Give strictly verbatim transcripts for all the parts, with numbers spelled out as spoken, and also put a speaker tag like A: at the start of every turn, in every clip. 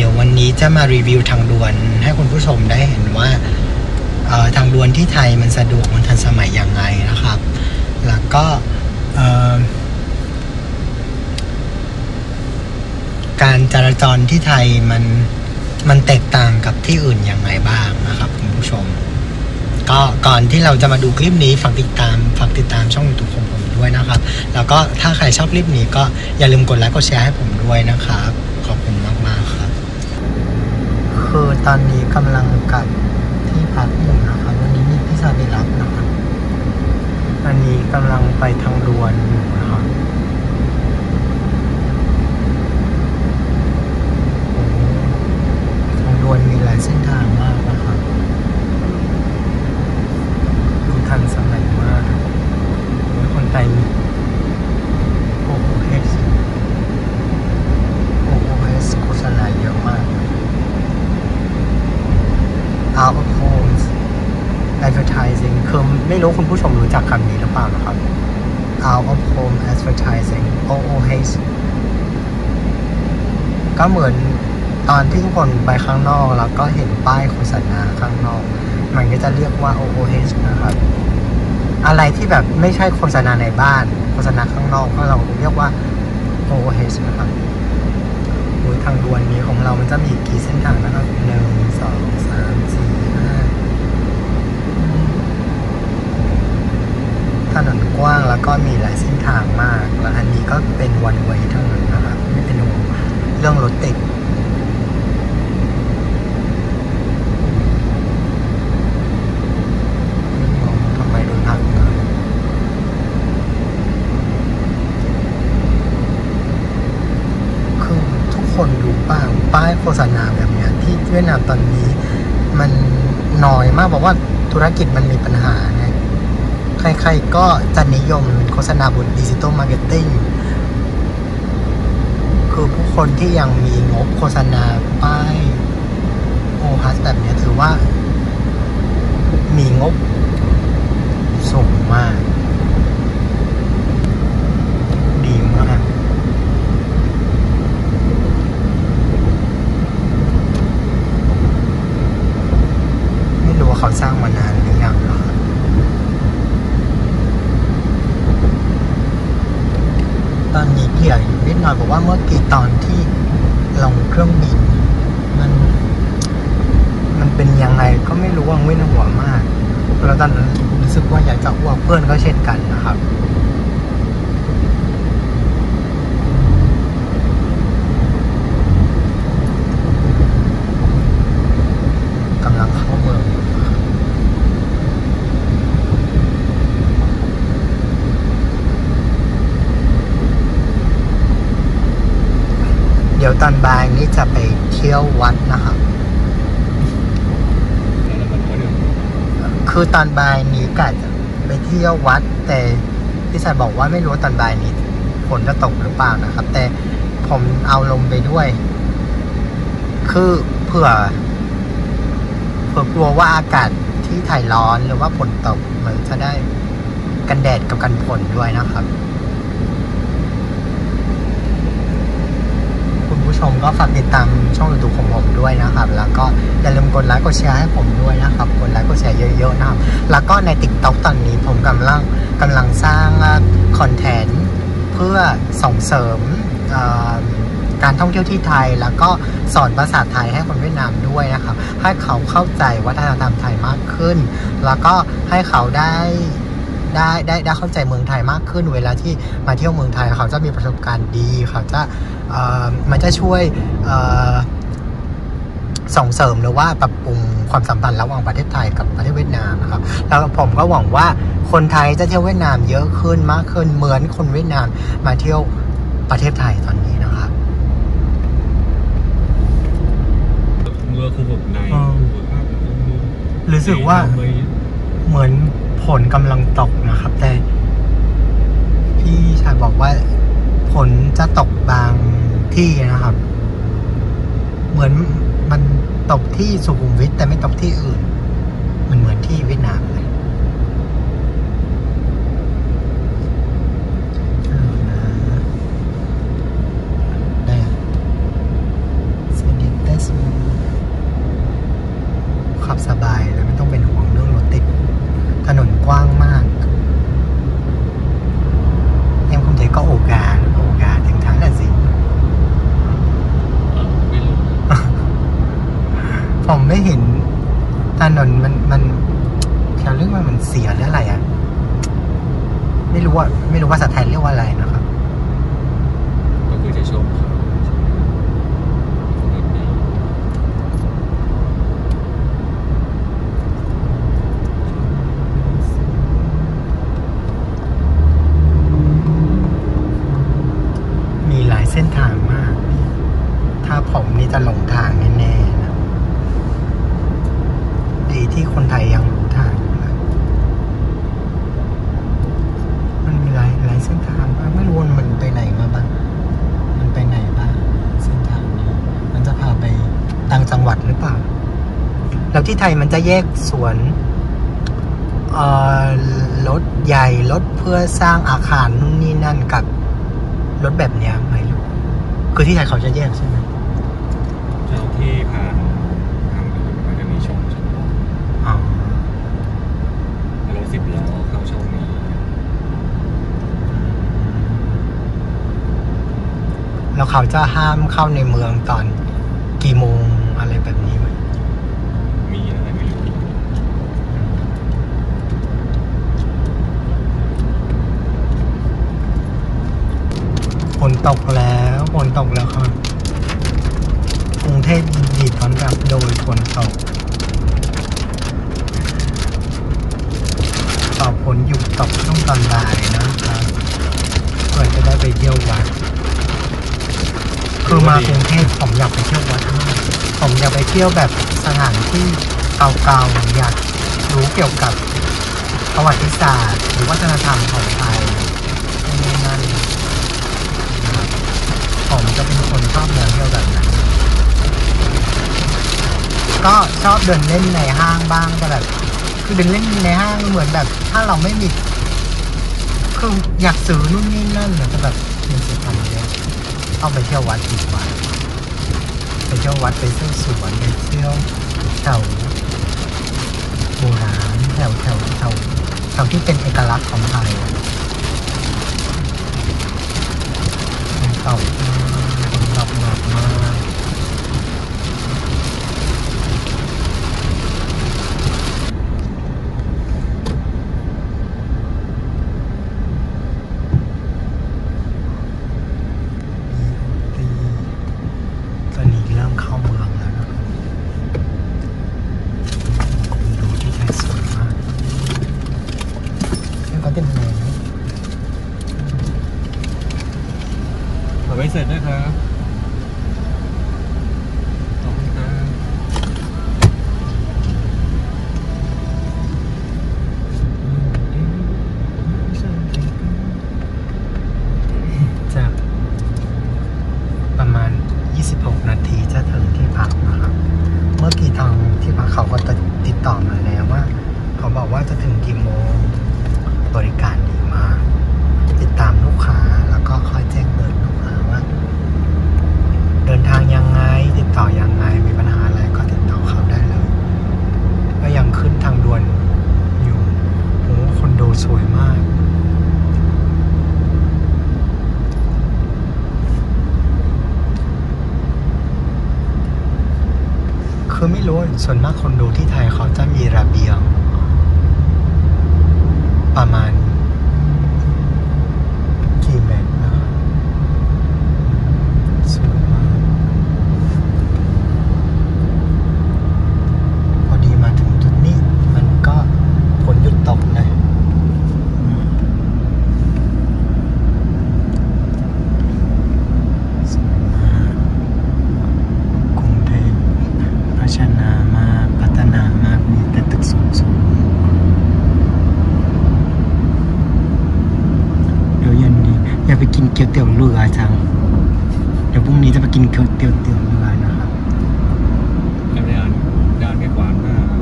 A: ดี๋ยววันนี้จะมารีวิวทางด่วนให้คุณผู้ชมได้เห็นว่าทางด่วนที่ไทยมันสะดวกมันทันสมัยอย่างไรนะครับแล้วก็การจราจรที่ไทยมันมันแตกต่างกับที่อื่นอย่างไรบ้างนะครับคุณผู้ชมก็ก่อนที่เราจะมาดูคลิปนี้ฝากติดตามฝากติดตามช่อง YouTube ของผมด้วยนะครับแล้วก็ถ้าใครชอบคลิปนี้ก็อย่าลืมกดไลค์กดแชร์ให้ผมด้วยนะครับขอบคุณมากๆครับคือตอนนี้กำลังกลับที่พักอยู่นะครับวันนี้มีพี่ชายไปรับนะครับอันนี้กำลังไปทางด่วนอยู่นะครับทางด่วนมีหลายเส้นทางมากนะครับดูทันสมัยมากคนไทยมีโอโอเอสโอโอเอสโฆษณาเยอะมาก out of home advertising คือไม่รู้คุณผู้ชมรู้จักคำนี้หรือเปล่านะครับ out of home advertising โอ โอ เอช ก็เหมือนตอนที่ทุกคนไปข้างนอกแล้วก็เห็นป้ายโฆษณาข้างนอกมันก็จะเรียกว่า โอ โอ เอช นะครับอะไรที่แบบไม่ใช่โฆษณาในบ้านโฆษณาข้างนอกก็เราเรียกว่า โอ โอ เอช นะครับโดยทางด่วนนี้ของเรามันจะมีกี่เส้นทางนะครับหนึ่ง สอง สาม สี่ ห้าถนนกว้างแล้วก็มีหลายเส้นทางมากและอันนี้ก็เป็น one way เท่านั้นนะครับไม่เป็นห่วงเรื่องรถติดทำไมโดนหักเงินคือทุกคนดูป้ายป้ายโฆษณาแบบนี้ที่เวียดนามตอนนี้มันน้อยมากบอกว่าธุรกิจมันมีปัญหาไงใครๆก็จะนิยมโฆษณาบนดิจิตอลมาร์เก็ตติ้งคือผู้คนที่ยังมีงบโฆษณาป้ายโอฮัสแบบนี้ถือว่ามีงบสูงมากดีมากไม่รู้ว่าเขาสร้างมานานหรือยังนะครับตอนนี้เกี่ยวอยู่นิดหน่อยบอกว่าเมื่อกี้ตอนที่ลงเครื่องบินมันมันเป็นยังไงก็ไม่รู้ว่าไม่น่าหัวมากแล้วตอนนั้นรู้สึกว่าอยากจะอ้วกเพื่อนก็เช่นกันนะครับกำลังเข้าเมืองเดี๋ยวตอนบ่ายนี้จะไปเที่ยววัดนะครับคือตอนบ่ายนี้กะจะไปเที่ยววัดแต่พี่ชายบอกว่าไม่รู้ตอนบ่ายนี้ฝนจะตกหรือเปล่านะครับแต่ผมเอาลมไปด้วยคือเผื่อเผื่อกลัวว่าอากาศที่ไทยร้อนหรือว่าฝนตกมันจะได้กันแดดกับกันฝนด้วยนะครับผู้ชมก็ฝากติดตามช่อง YouTube ของผมด้วยนะครับแล้วก็อย่าลืมกดไลค์กดแชร์ให้ผมด้วยนะครับกดไลค์กดแชร์เยอะๆนะครับแล้วก็ใน TikTok ตอนนี้ผมกำลังกำลังสร้างคอนเทนต์เพื่อส่งเสริมการท่องเที่ยวที่ไทยแล้วก็สอนภาษาไทยให้คนเวียดนามด้วยนะครับให้เขาเข้าใจวัฒนธรรมไทยมากขึ้นแล้วก็ให้เขาได้ได้ได้ได้เข้าใจเมืองไทยมากขึ้นเวลาที่มาเที่ยวเมืองไทยเขาจะมีประสบการณ์ดีเขาจะมันจะช่วยส่งเสริมหรือว่าปรับปรุงความสัมพันธ์ระหว่างประเทศไทยกับประเทศเวียดนามนะครับแล้วผมก็หวังว่าคนไทยจะเที่ยวเวียดนามเยอะขึ้นมากขึ้นเหมือนคนเวียดนามมาเที่ยวประเทศไทยตอนนี้นะครับ
B: เมื่อkhu vực này
A: รู้สึกว่าเหมือนฝนกำลังตกนะครับแต่พี่ชายบอกว่าฝนจะตกบางที่นะครับเหมือนมันตกที่สุขุมวิทแต่ไม่ตกที่อื่นมันเหมือนที่เวียดนามเลย Sedites ไม่เห็นถนนมันมันเขาเรียกว่ามันเสียหรืออะไรอ่ะไม่รู้ว่าไม่รู้ว่าภาษาไทยเรียกว่าอะไรนะครับ
B: ก็คือจะชมเขา
A: มีหลายเส้นทางมากถ้าผมนี่จะหลงทางแน่ๆนะดีที่คนไทยยังรู้ทางมันมีหลายหลายเส้นทางมากไม่รู้มันไปไหนมาบ้างมันไปไหนบ้างเส้นทางนี้มันจะพาไปต่างจังหวัดหรือเปล่าแล้วที่ไทยมันจะแยกส่วนเอ่อรถใหญ่รถเพื่อสร้างอาคารนู่นนี่นั่นกับรถแบบเนี้ยไม่รู้คือที่ไทยเขาจะแยกใช่ไหม
B: เจ้าที่ผ่านทางอื่นมันจะมีช่องเฉพาะ
A: อ๋อ
B: รถสิบล้อเข้าช่องนี้
A: แล้วเขาจะห้ามเข้าในเมืองตอนกี่โมงอะไรแบบนี้ไหม
B: มีอะไรไม่รู้
A: ฝนตกแล้วฝนตกแล้วครับกรุงเทพบีบร้อนแบบโดยฝนตกต่อฝนหยุดตกช่วงตอนบ่ายนะครับเพื่อจะได้ไปเที่ยววัดคือมากรุงเทพผมอยากไปเที่ยววัดมากผมอยากไปเที่ยวแบบสถานที่เก่าๆอยากรู้เกี่ยวกับประวัติศาสตร์หรือวัฒนธรรมของไทยนั่นผมจะเป็นคนชอบเดินเที่ยวแบบนั้นก็ชอบเดินเล่นในห้างบ้างแต่แบบคือเดินเล่นในห้างเหมือนแบบถ้าเราไม่มีคืออยากซื้อนู่นนี่นั่นแต่แบบมันจะทำเยอะเอาไปเที่ยววัดดีกว่าไปเที่ยววัดไปเที่ยวสวนไปเที่ยวแถวโบราณแถวแถวแถวแถวที่เป็นเอกลักษณ์ของไทยเป็นเก่าเป็นหลับหนักมาก
B: เอาไว้เสร็จนะครับขอบคุณครับ
A: จากประมาณยี่สิบหกนาทีจะถึงที่พักนะครับเมื่อกี้ทางที่พักเขาก็ติดต่อมาแล้วว่าเขาบอกว่าจะถึงกี่โมงบริการดีมากติดตามลูกค้าแล้วก็คอยแจ้งเตือนลูกค้าว่าเดินทางยังไงติดต่อยังไงมีปัญหาอะไรก็ติดต่อเขาได้เลยก็ยังขึ้นทางด่วนอยู่โอ้คอนโดสวยมากคือไม่รู้ส่วนมากคอนโดที่ไทยเขาจะมีระเบียงประมาณกี่เมตรนะสวยมากพอดีมาถึงจุดนี้มันก็ฝนหยุดตกเลยสวยมากกรุงเทพพัฒนามากพัฒนามากมีแต่ตึกสูงๆอยากไปกินเกี๊ยวเตี๋ยวเรือจังเดี๋ยวพรุ่งนี้จะไปกินเกี๊ยวเตี๋ยวเตี๋ยวเรือนะครับ
B: Đàn đàn cái quán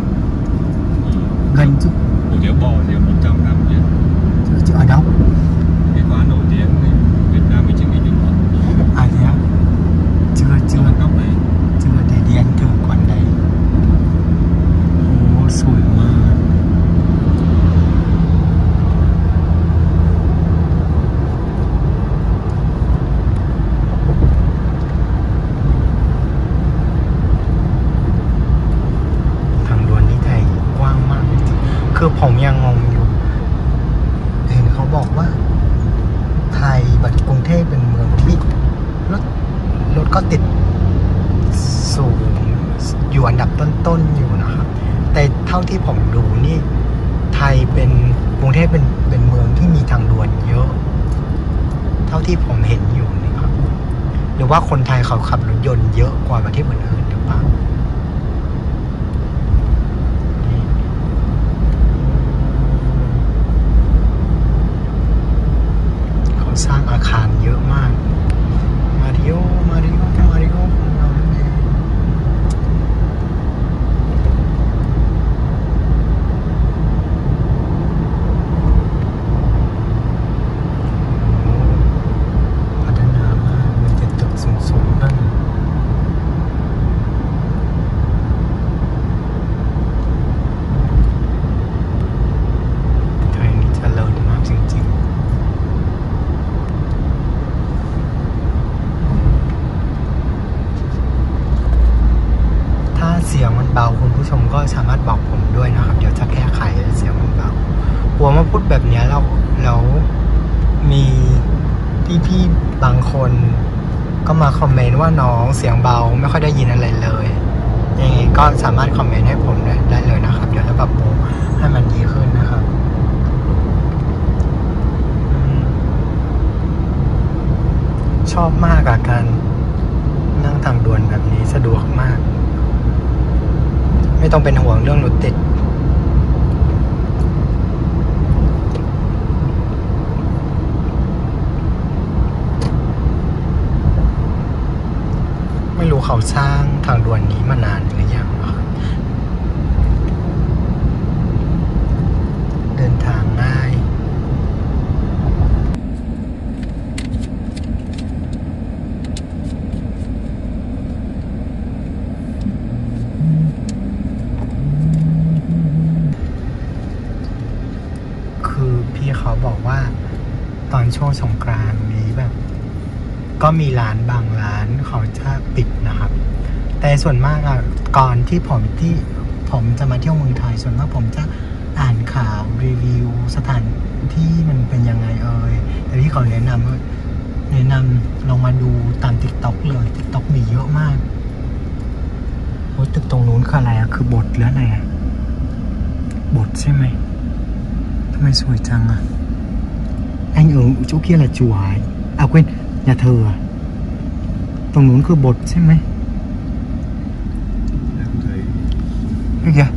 A: gần chút
B: hủ tiếu bò thì một trăm năm chứ
A: chứ ở đâu
B: cái quán nổi tiếng này Việt Nam mình chưa nghĩ đến
A: à thế á chưa chưa
B: góc này
A: chưa để đi ăn thử quán đấy ô sủi mà อยู่อันดับต้นๆอยู่นะครับแต่เท่าที่ผมดูนี่ไทยเป็นกรุงเทพเป็นเป็นเมืองที่มีทางด่วนเยอะเท่าที่ผมเห็นอยู่นี่ครับหรือว่าคนไทยเขาขับรถยนต์เยอะกว่าประเทศอื่นๆหรือเปล่าเขาสร้างอาคารเยอะมากมาริโอมาริโอมาริโอของเราเองพัฒนามากมีแต่ตึกสูงๆนั่นไทยนี่เจริญมากจริงๆเสียงมันเบาคุณผู้ชมก็สามารถบอกผมด้วยนะครับเดี๋ยวจะแก้ไขเสียงมันเบากลัวมาพูดแบบนี้แล้วแล้วมีพี่ๆบางคนก็มาคอมเมนต์ว่าน้องเสียงเบาไม่ค่อยได้ยินอะไรเลยยังไงก็สามารถคอมเมนต์ให้ผมได้เลยนะครับเดี๋ยวจะปรับปรุงให้มันดีขึ้นนะครับชอบมากกับการนั่งทางด่วนแบบนี้สะดวกมากไม่ต้องเป็นห่วงเรื่องรถติดไม่รู้เขาสร้างทางด่วนนี้มานานหรือยังเดินทางง่ายเขาบอกว่าตอนช่วงสงกรานต์นี้แบบก็มีร้านบางร้านเขาจะปิดนะครับแต่ส่วนมากอะก่อนที่ผมที่ผมจะมาเที่ยวเมืองไทยส่วนมากผมจะอ่านข่าวรีวิวสถานที่มันเป็นยังไงเอ่ยแต่ที่เขาแนะนำแนะนำลองมาดูตาม ติ๊กต็อก เลย ติ๊กต็อก มีเยอะมากโอ้ตึกตรงนู้นคืออะไรอะคือบทหรืออะไรอะบทใช่ไหมทำไมสวยจังอะanh ở chỗ kia là chùa à quên nhà thờ à ตรงนู้นคือบทใช่ไหมนี่ไง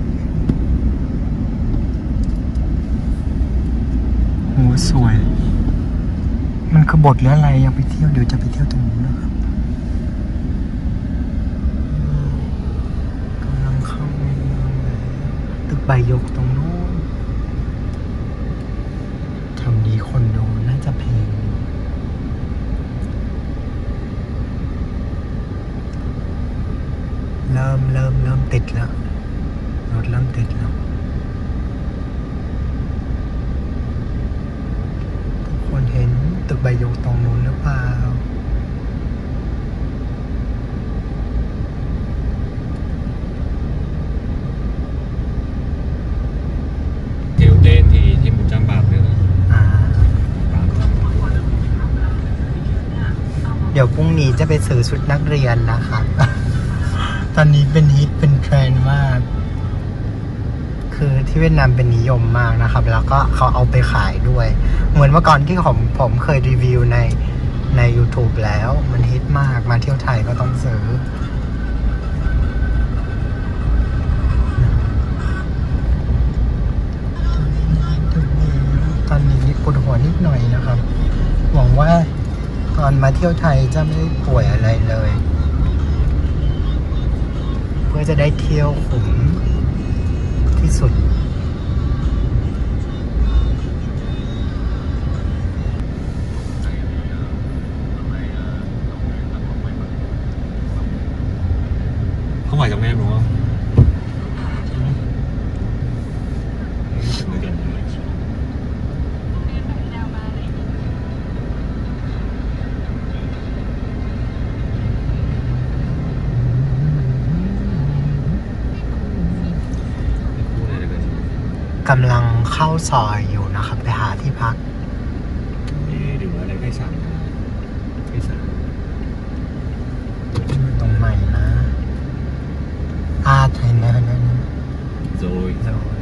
A: โหสวยมันคือบทหรืออะไรอยากไปเที่ยวเดี๋ยวจะไปเที่ยวตรงนู้นนะครับกำลังเข้าในเมืองเลยตึกใบหยกตรงนู้นแถวนี้คนโดนน่าจะแพงเริ่มเริ่มเริ่มติดแล้วรถเริ่มติดแล้วทุกคนเห็นตึกใบหยกตรงนู้นหรือเปล่า
B: เที่ยวเต้นที่ที่มุจจัมบาบเลยนะ
A: เดี๋ยวพรุ่งนี้จะไปซื้อชุดนักเรียนนะครับ ตอนนี้เป็นฮิตเป็นเทรนด์มาก คือที่เวียดนามเป็นนิยมมากนะครับแล้วก็เขาเอาไปขายด้วยเหมือนเมื่อก่อนที่ผมผมเคยรีวิวในใน YouTube แล้วมันฮิตมากมาเที่ยวไทยก็ต้องซื้อตอนนี้ปวดหัวนิดหน่อยนะครับหวังว่าตอนมาเที่ยวไทยจะไม่ป่วยอะไรเลยเพื่อจะได้เที่ยวคุ้มที่สุด
B: เขาหมายจะไม่รู้ว่
A: ากำลังเข้าซอยอยู่นะครับไปหาที่พัก
B: นี่หรืออะไรใกล้สั่งใกล้สั่ง
A: ตรงใหม่นะ À, thầy nè, nè, nè.
B: Rồi.
A: Rồi.